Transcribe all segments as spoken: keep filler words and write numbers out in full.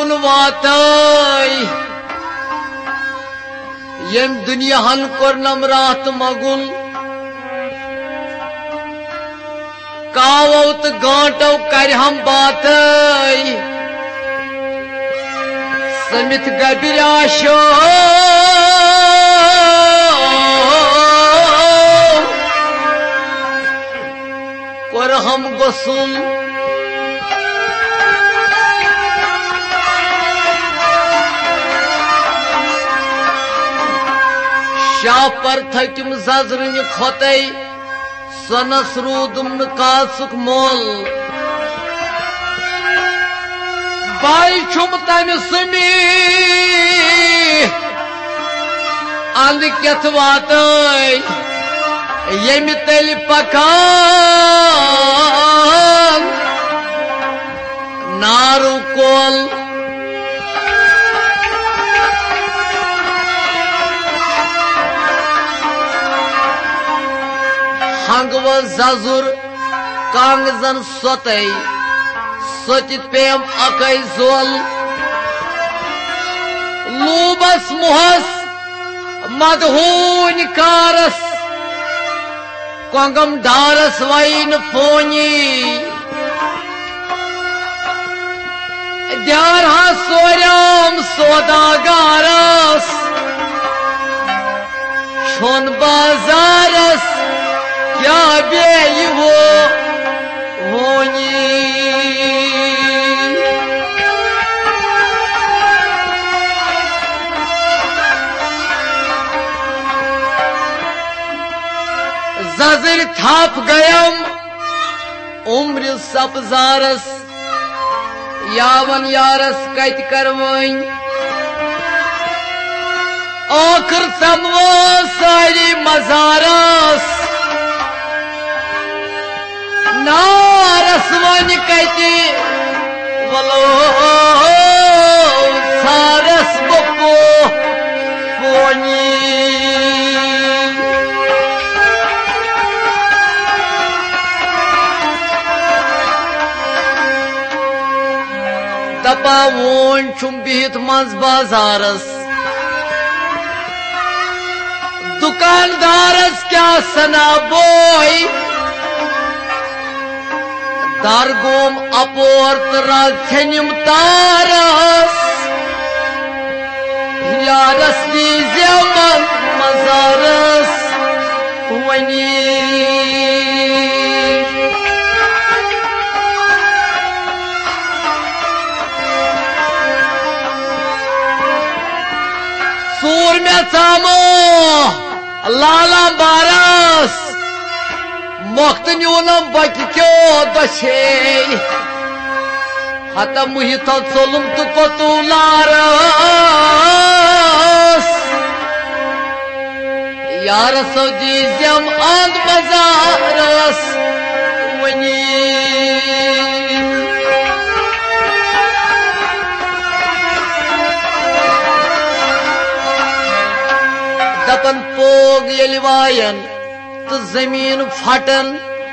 कुन वात यम दुनियाहन कोर्नम रात मगुल कावो तो गांटो कर हम बात समित गबिराशो और हम गोसुल शाह पर थकिम जजरन खोते सनस रूदुम कासुक मोल बाई छुम तम सुमी अंद कथ वात यम तल पकान नारू कोल हंग व जजुर कांग जन सोते सोचित पेम अकई जोल लूबस मुहस मदहून कारस कोंगम डारस वाइन फोनी द्यारहा सोरम सोदागारस छोन बाजारस क्या बे वो होनी जजर थाप गयम उम्र सब्जारस यावन यारस कत करवइन आखिर समो सारी मजारस नारस वन कति वलो सारस बको पोनी दपा वोन छुम बिहित मज बाजारस दुकानदारस क्या सना बोई दारगोम अपोर्त राजनिम तारस यारस दीजमन मजारस वनी सूर में सामो लाला बारस मोख्त न्यूनम बच्चो दशे हता मुहित सोलुम तो कोतुलारस यारस दीजम अंद मजारस वनी दपन पोग यलिवायन तो जमीन फटन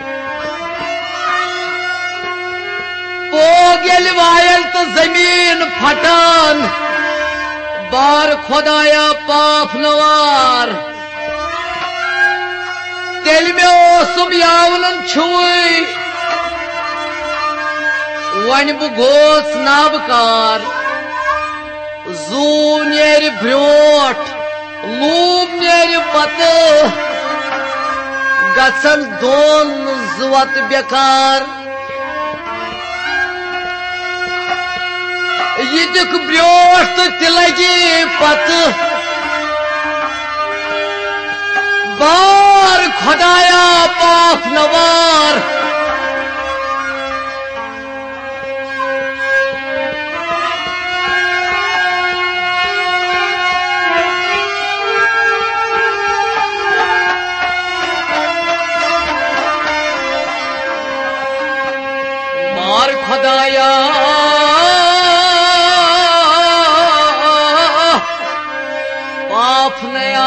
पोग यलिवायन तो जमीन फटन बार खुदाया पाफ नवार तेल में ओसुम यावलन छुई वन बु गोस नाबकार जू नेर ब्रोट लूब नेर पत गसन दोन जुवत बेकार यह ब्रोट तो तिलगी पत बार खुदाया पाफ नवार खुदाया पाफ नया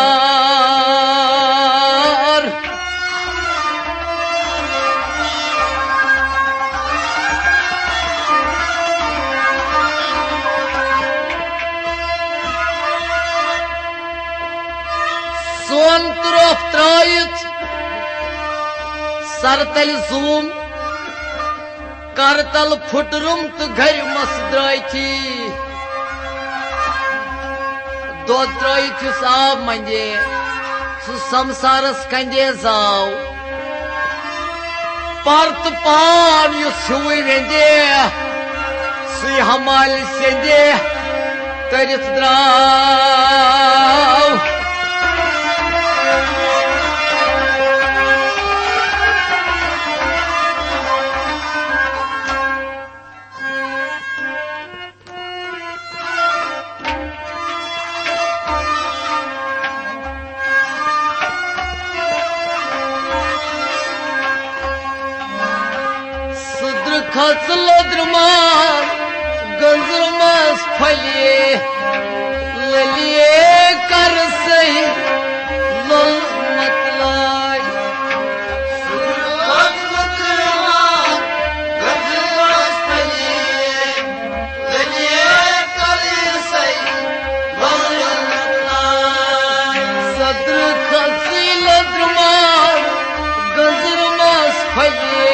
द्रायित सरतल जूम करतल फुटरुम तो घर मस द्रायथी दो द्रायिथुस आब मंजे सु संसारस कंदे जाव परत पान युस हुई वेंदे सुई हमाल सेंदे तरित द्राव खस लोद्रमान गंजरमस फलिए ललिए कर सही लल मतलाई खस लोद्रमान गंजरमस फलिए ललिए कर सही लल मतलाई सद्र खसी लोद्रमान गंजरमस फलिए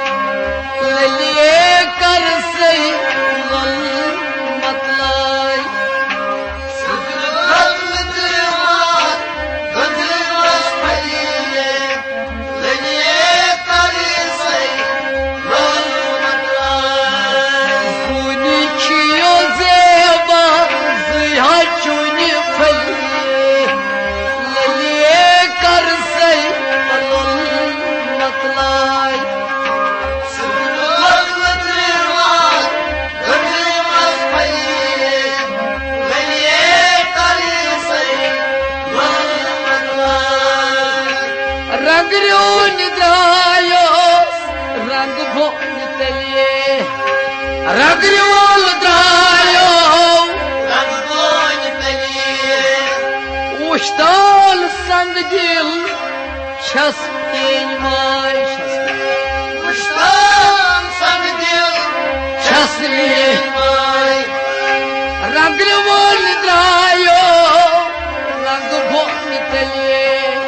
ललिए कर सही लल मतलाई गंजरमस फलिए ललिए कर सही लल मतलाई सुनी छियो जेबा जिहा चुनी फलिए ललिए कर सही लल मतलाई रंग रोन द्रायो रंग भोन तलिए रंग रोल द्रायो रंग भोन तलिए उश्ताल संग दिल छस तीन माय उश्ताल संग दिल छस तीन माय रंग रोल द्रायो रंग भोन तलिए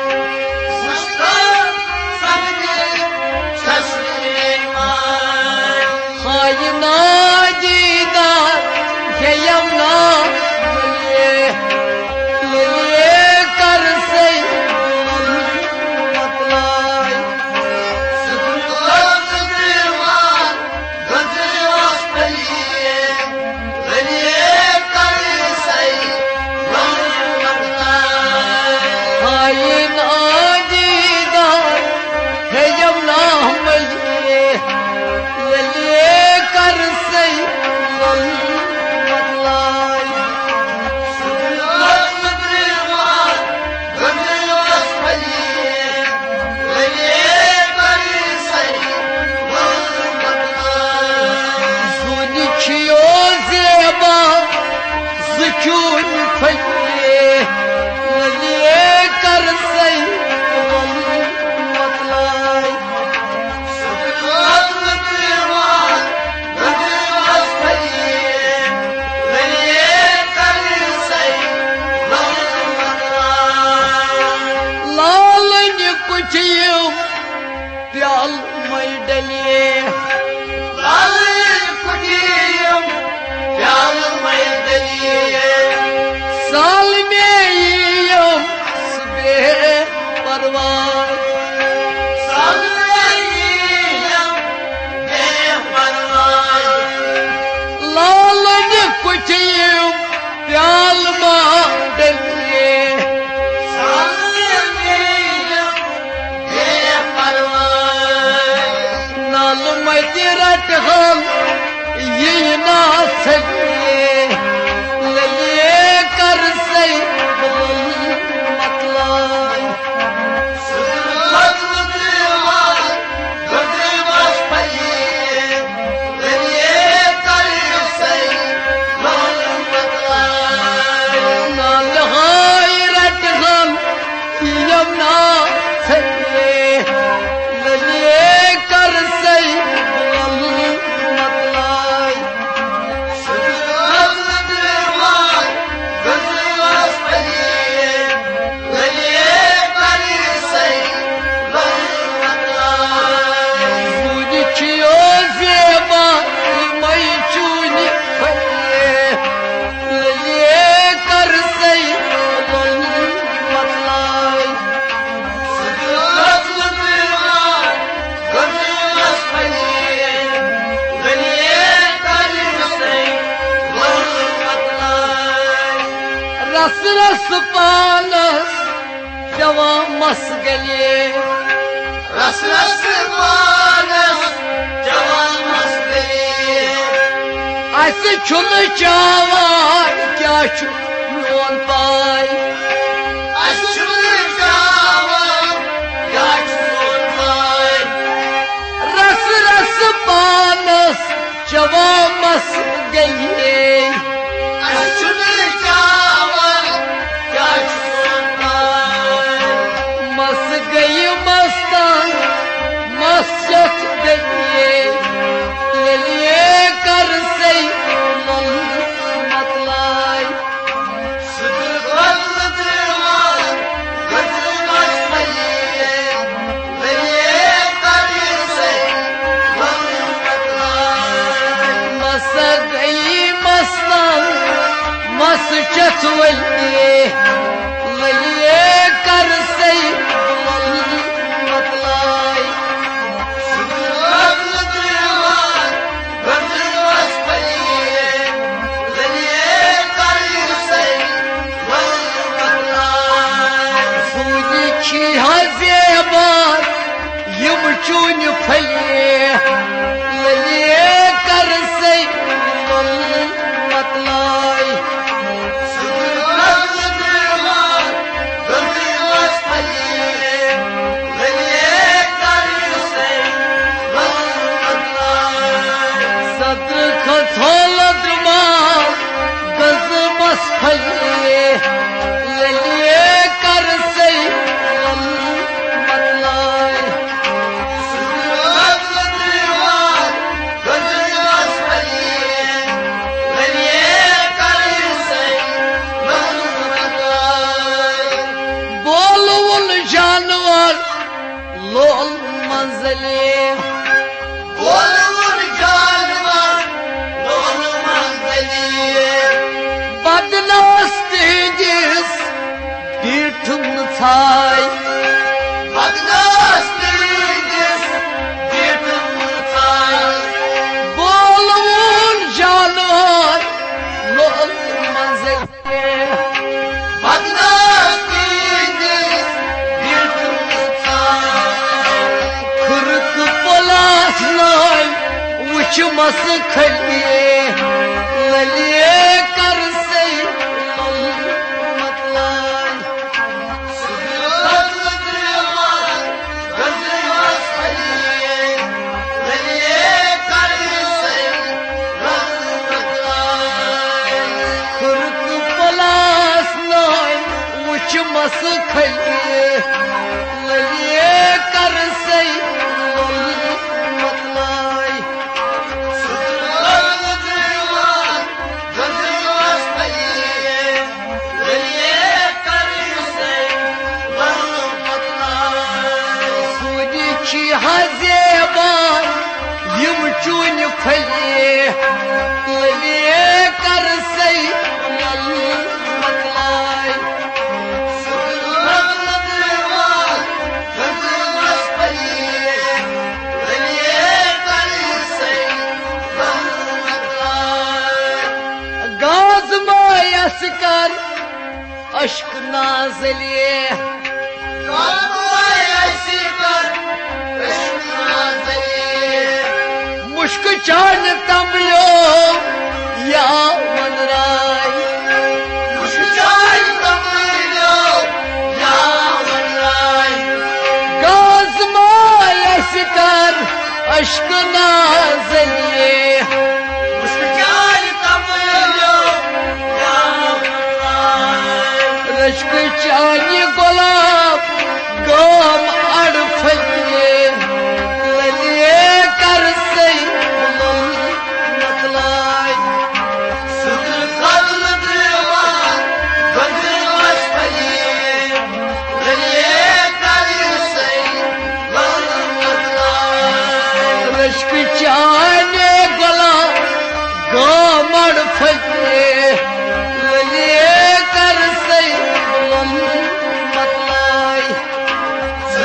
प्याल मई डलिए प्याल मई डलिए साल में यम सुबह परवार साल में यम परवार लाल कुछ प्याल मां डलिए रट हम ये ना सकिए ललिए कर सही मतलाई नाल हाय रट हम यम ना सकिए ललिए कर सही मतलाई रस रस पानस जवां मस गलिए रस रस पानस जवां मस गलिए अस छुन चावान क्या छु मोन पाई अस छुन चावान क्या छु मोन पाई रस रस पानस जवां मस गलिए अस छुन चावान क्या छु मोन पाई मस गई मस्तान मस्यत गलिए लिए कर सही मतलाई मस गई मस्तान मस चतवलिए लिए कर सही मतलाई हजेबार यम चून फलिए लिए कर सही मतलाई सदर खथौलत माल गज मस फलिए लिए कर सही जानवर लोल मंजले बोलवर जानवर लोल मंजले बदनास्त जिस दीठुम छाई बदनास्त जिस दीठुम छाई बोलवर जानवर लोल मंजले बदनास्त वुच मस खलिए लिए कर सही मतलाई खुरक पलास नाय वुच मस खलिए लिए कर सही हजेबार यम चून फलिए लिए कर सही मतलाई गाज मायस कर अश्क नाजलिए मुश्क चान तमलो या मनराय मुश्क चान तमलो या मनराय गाज मायस कर अश्क नाजलिए मुश्क चान तमलो या मनराय रश्क चान गुलाब गाम अड़ फलिए लिए कर सही मतलाई रश्क चाने गला गामड़ फलिए लिए कर सही मतलाई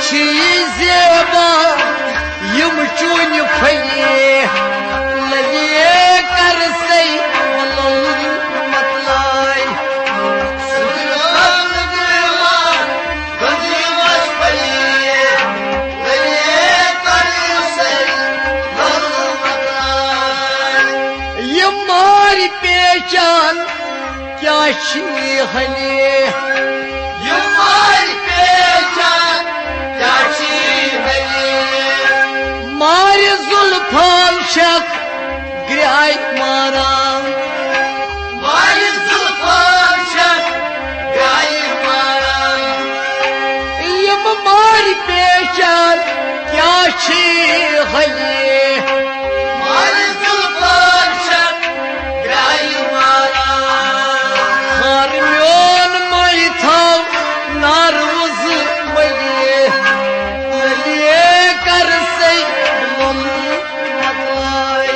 जेबा यम चून फलिए ललिए कर सई मतलाई ये मारी पहचान क्या शी हले ये मारी पहचान क्या शी हले मारी जुल्फान शक ग्राय मारा मारी जुल्फान शक ग्राय मारा ये मारी पहचान क्या शी हले मारी जुल्फान शक ग्राय मारा हर म्योन मई था नारुज मलिए मलिए कर सई मतलाई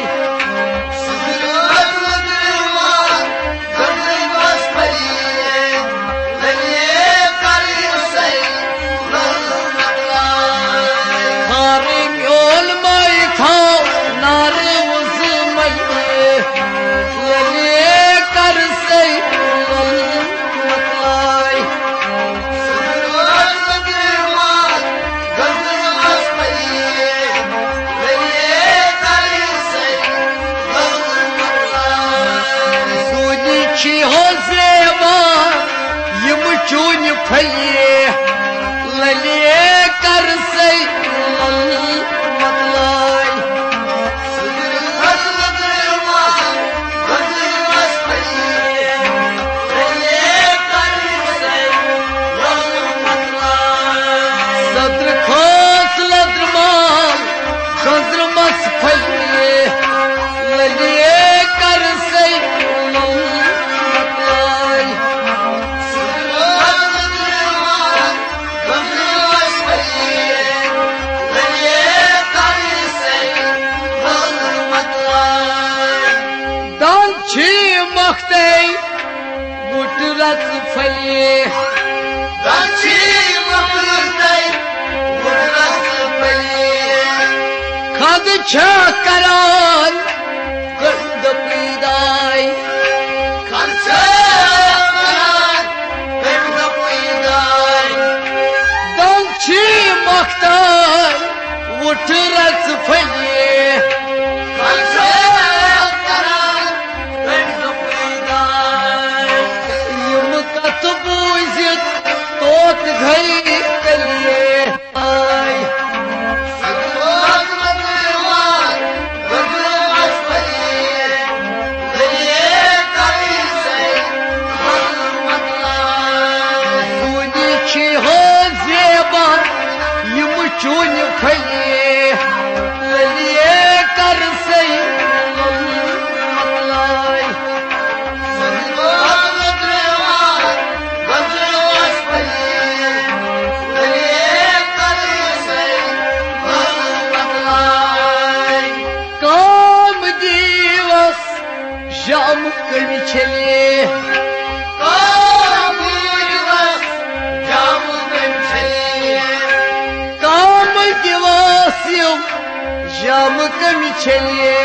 हर म्योन मई था नारुज मलिए मलिए कर सई मतलाई सूनी हो जेबा यम चून फलिए ललिए कर सई मतलाई सद्र खोस लद्र माल सद्र मस फलिए ललिए कर सई मतलाई दान छी मखते मुटरस फलिए खद छ करान गंद पीदाई दान छी मखते मुटरस फलिए यम कत बूझित तोत घई कलिए आई सूनी छी हो जेबा यम चून फलिए ललिए कर सई मतलाई काम दिवस शाम कवि छलिए काम दिवस शाम कवि छलिए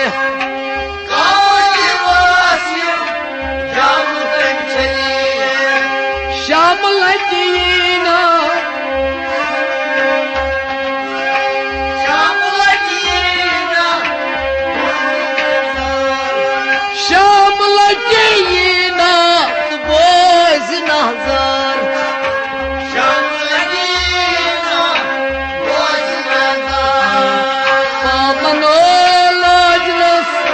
शाम लजीना शाम लजीना बोझ नजर पामनो लाजरस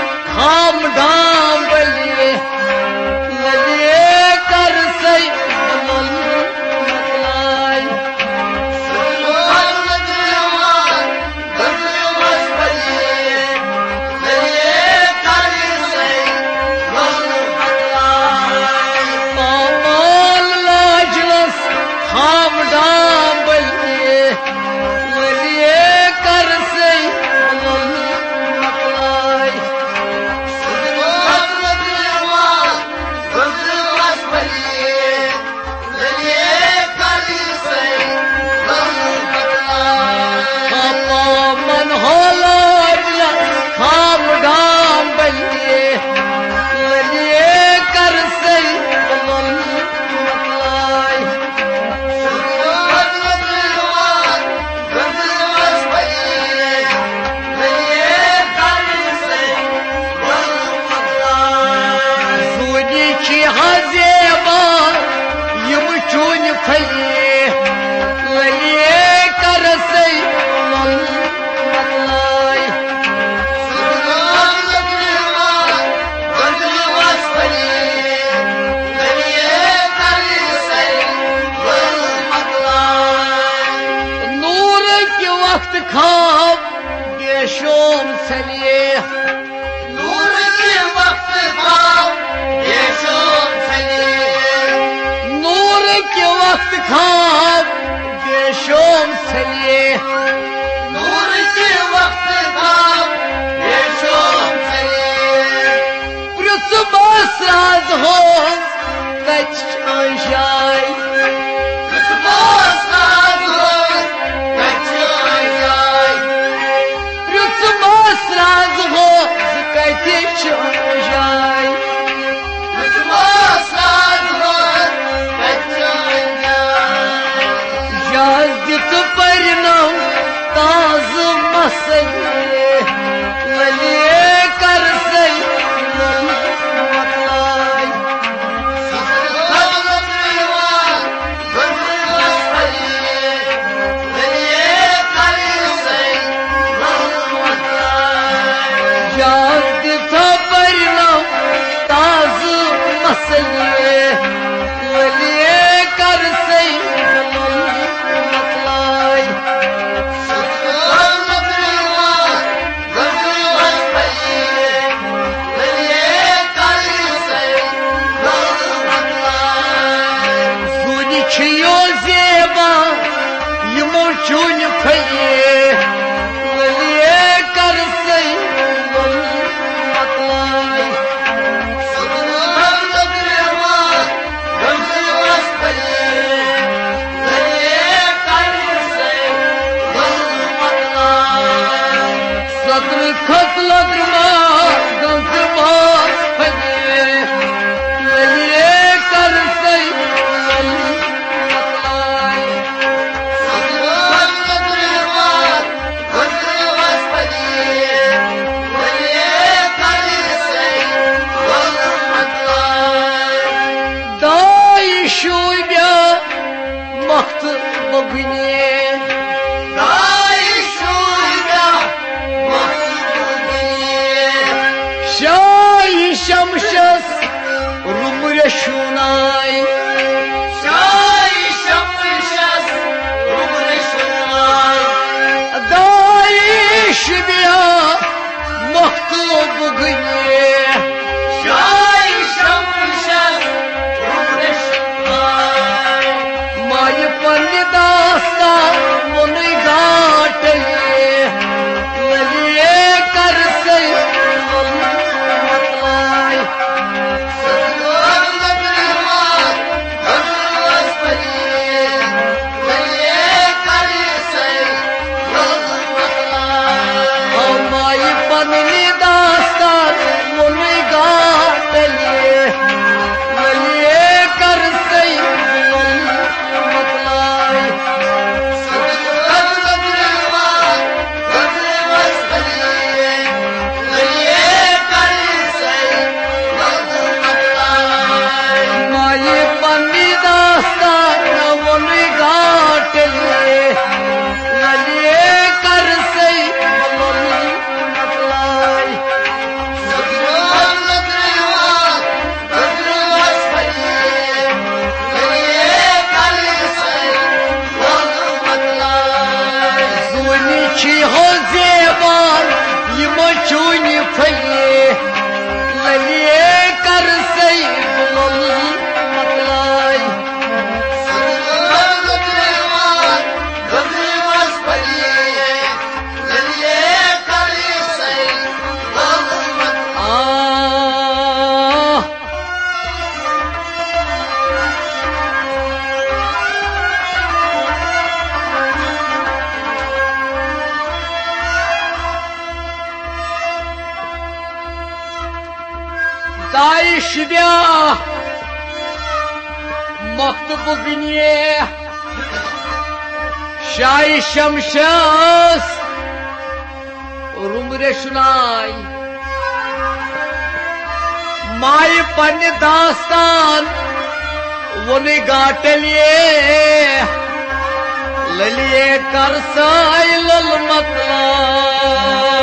खाब बेशोम चलिए नूर के वक्त खाब बेशोम चलिए नूर के वक्त खाब बेशोम चलिए नूर के वक्त खाब बेशोम चलिए पृथ्वी साज हो कच जाय परिणाम ताज मसले वलिए कर सही परिणाम ताज मसले वलिए कर सही चुन फैये वलिए कर सही सत्र खत लद्रमा गंतमा फैये वलिए कर सही शमशस रुमर शुनाई शाही शमशस रुमर शुनाई दाइश बिया मखतूब गए शाही शमशस रुमर शुनाई माय पन दास्ता मुन घाट वलिए कर सही दाइश बिया मख्तब गनिए शाही शमशस रुमरे शुनाई माय पन दास्तान वोने गाटलिए ललिए कर साई लल मतला